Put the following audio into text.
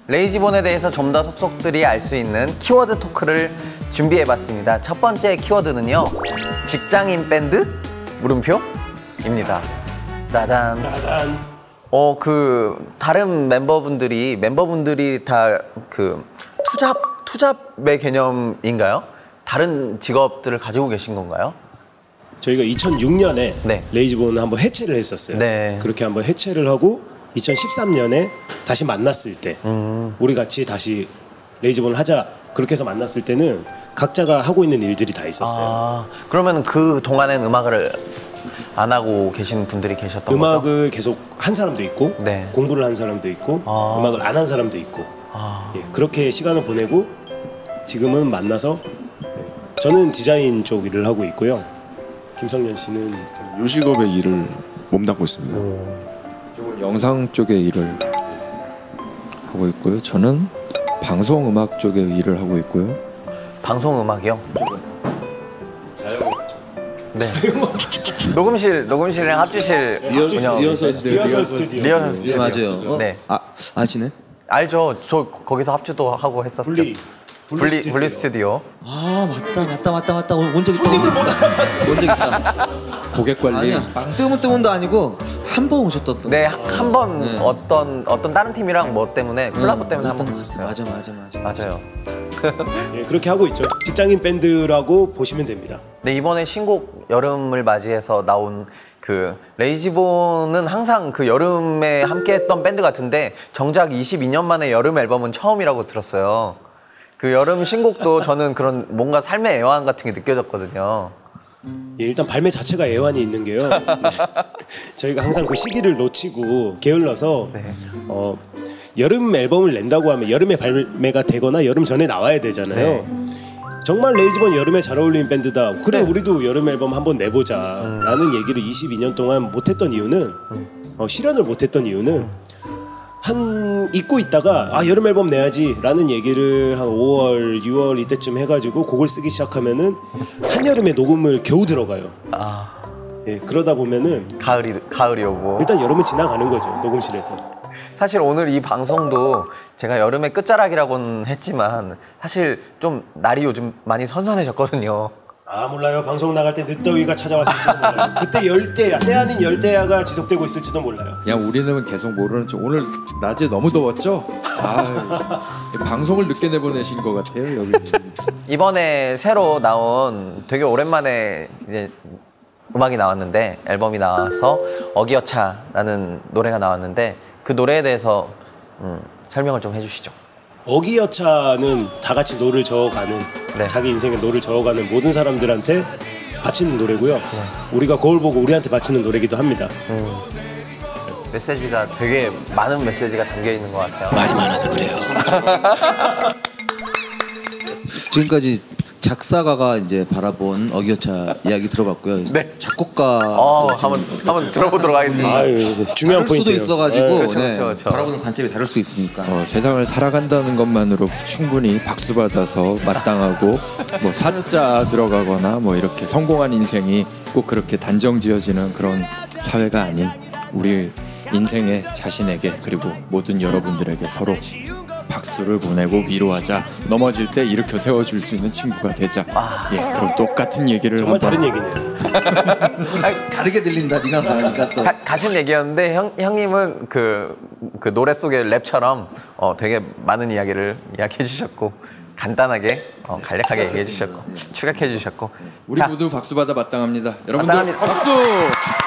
레이지본에 대해서 좀 더 속속들이 알 수 있는 키워드 토크를 준비해봤습니다. 첫 번째 키워드는요. 직장인 밴드? 물음표입니다. 따단. 다른 멤버분들이 다 투잡의 개념인가요? 다른 직업들을 가지고 계신 건가요? 저희가 2006년에 네. 레이지본을 한번 해체를 했었어요. 네. 그렇게 한번 해체를 하고 2013년에 다시 만났을 때 우리 같이 다시 레이지본을 하자 그렇게 해서 만났을 때는 각자가 하고 있는 일들이 다 있었어요. 그러면 그 동안엔 음악을 안 하고 계신 분들이 계셨던 거죠? 음악을 계속 한 사람도 있고 네. 공부를 한 사람도 있고 음악을 안 한 사람도 있고 예, 그렇게 시간을 보내고 지금은 만나서 저는 디자인 쪽 일을 하고 있고요. 김성년 씨는 요식업의 일을 몸담고 있습니다. 저는 영상 쪽의 일을 하고 있고요. 저는 방송 음악 쪽의 일을 하고 있고요. 방송 음악이요? 네. 녹음실이랑 합주실 리허설 스튜디오. 맞아요. 네. 아시네? 알죠. 저 거기서 합주도 하고 했었죠. 분리 스튜디오. 맞다. 온 적 있다. 손님들 못 알아봤어. 온 적 있다. 고객 관리. 아니야. 뜨문뜨문도 아니고 한 번 오셨던. 네, 한 번 네. 어떤 다른 팀이랑 뭐 때문에 콜라보 때문에 한 번 오셨어요. 맞아요. 예, 그렇게 하고 있죠. 직장인 밴드라고 보시면 됩니다. 네, 이번에 신곡 여름을 맞이해서 나온 그 레이지본은 항상 그 여름에 함께했던 밴드 같은데 정작 22년 만에 여름 앨범은 처음이라고 들었어요. 그 여름 신곡도 저는 그런 뭔가 삶의 애환 같은 게 느껴졌거든요. 예, 일단 발매 자체가 애환이 있는 게요. 네. 저희가 항상 그 시기를 놓치고 게을러서 네. 여름 앨범을 낸다고 하면 여름에 발매가 되거나 여름 전에 나와야 되잖아요. 네. 정말 레이지본 여름에 잘 어울리는 밴드다. 그래 네. 우리도 여름 앨범 한번 내보자 라는 얘기를 22년 동안 못했던 이유는 실현을 못했던 이유는 잊고 있다가 여름 앨범 내야지 라는 얘기를 한 5월, 6월 이때쯤 해가지고 곡을 쓰기 시작하면은 한여름에 녹음을 겨우 들어가요. 예, 그러다 보면은 가을이 오고 일단 여름은 지나가는 거죠. 녹음실에서. 사실 오늘 이 방송도 제가 여름의 끝자락이라고는 했지만 사실 좀 날이 요즘 많이 선선해졌거든요. 몰라요. 방송 나갈 때 늦더위가 찾아왔을지도 몰라요. 그때 열대야, 때 아닌 열대야가 지속되고 있을지도 몰라요. 그냥 우리는 계속 모르는 척. 오늘 낮에 너무 더웠죠? 방송을 늦게 내보내신 것 같아요. 여기. 이번에 새로 나온 되게 오랜만에 이제 음악이 나왔는데 앨범이 나와서 어기여차라는 노래가 나왔는데 그 노래에 대해서 설명을 좀 해주시죠. 어기여차는 다 같이 노를 저어가는 네. 자기 인생에 노를 저어가는 모든 사람들한테 바치는 노래고요. 네. 우리가 거울 보고 우리한테 바치는 노래기도 합니다. 메시지가 되게 많은 메시지가 담겨 있는 것 같아요. 말이 많아서 그래요. 지금까지 작사가가 이제 바라본 어기여차 이야기 들어봤고요. 네. 작곡가 한번 들어보도록 하겠습니다. 중요한 다를 수도 포인트예요. 있어가지고 그렇죠. 바라보는 관점이 다를 수 있으니까. 세상을 살아간다는 것만으로 충분히 박수 받아서 마땅하고 뭐 사자 들어가거나 뭐 이렇게 성공한 인생이 꼭 그렇게 단정지어지는 그런 사회가 아닌 우리 인생의 자신에게 그리고 모든 여러분들에게 서로 박수를 보내고 위로하자. 넘어질 때 일으켜 세워줄 수 있는 친구가 되자. 예, 그럼 똑같은 얘기를 정말 다른 얘기네요. 다르게 들린다. 네가 말하니까 또 같은 얘기였는데 형님은 그 노래 속의 랩처럼 되게 많은 이야기를 이야기해 주셨고 간단하게 간략하게 얘기해 주셨고 추격해 주셨고 우리 모두 박수 받아 마땅합니다. 여러분들 마땅합니다. 박수.